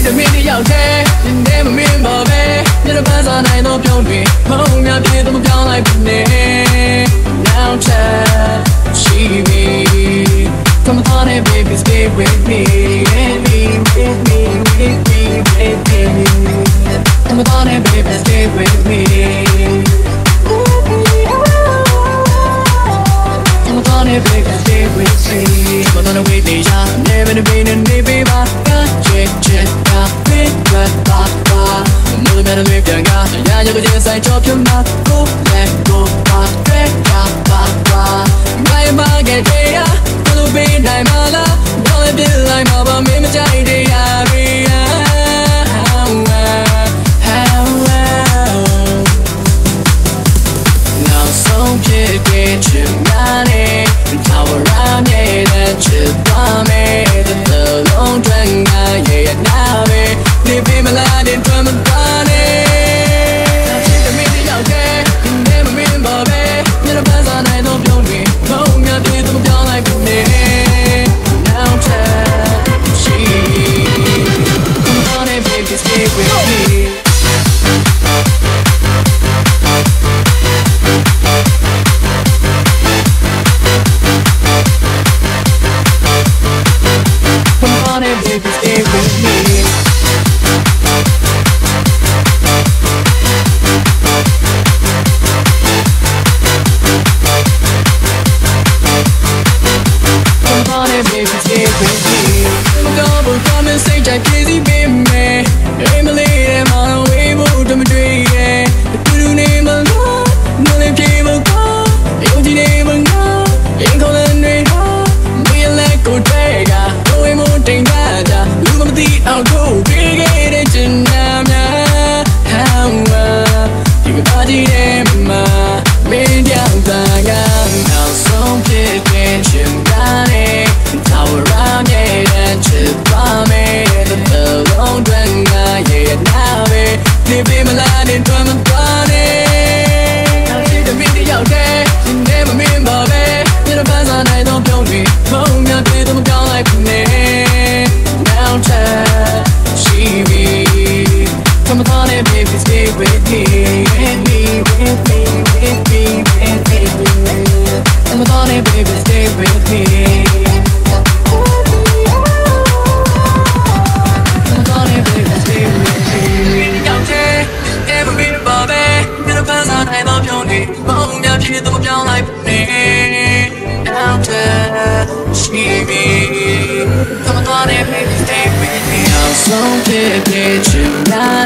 the minute out there, and never remember me. You're the best I know, don't be. Home, you're the down like me. Now, child, she be. Come on, baby, stay with me. With me, with me, with me, with me. Come on, baby, stay with me. Come on, baby, stay with me. Come on, wait, I'm never been in the baby. Check, I'm better live young guy. Yeah, you could just say, chop your mouth. Go, let go, my get here. Follow me, I'm all up. Don't be like my mom, I'm now, so get your money. Tower around me, that you buy me. The long drink, yeah, now me. Leave me alive in drum and bunny. Now, take the minute out there, you never remember me. You're the best I know, don't be. Home, you're the down like me. Now, she. Come on, baby, stay with me. Baby, stay with me. Come on, baby, stay with me. Double come and say, Jack, easy, baby. I'm a lady, I'm on a way, but I'm a dream. The good name of God, no name came of God. The name of God, ain't calling me hard. We like go take no emoting. Look at the outgo, big attention now. You can party them, made young now, so get you got it. Tower around, yeah, that you buy me. The long drink, yeah, now me. Leave him alive in drum and bunny. Now, see the video out there, you never remember me. You're the best I know, don't be. Home, you're the down like me. Now, child, she be. Come on, baby, stay with me. With me, with me, with me, with me. Come on, baby, stay with me. Come on, baby, stay with me. Out there, never remember me. You're the best I love your name. Home, you're the down like me. Now, child, she be. Come on, baby, stay with me. So get you now.